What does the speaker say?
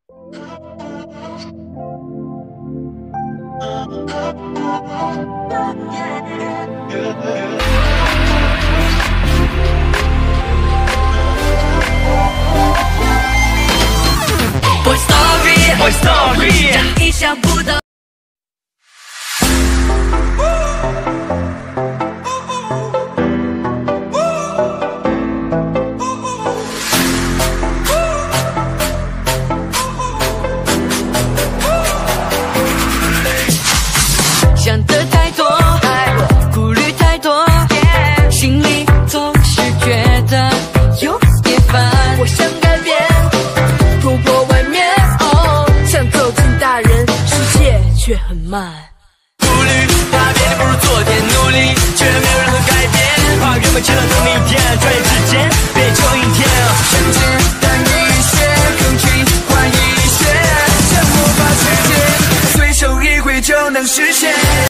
Boy Story， 意想不到。想的太多，顾虑太多，心里总是觉得有点烦。我想改变，突破外面，想走进大人世界，却很慢。 顾虑怕变得不如昨天，努力却没有任何改变，怕原本期待的明天，转眼之间变成一天。 甚至等一些，更去换一些，像魔法世界，随手一挥就能实现。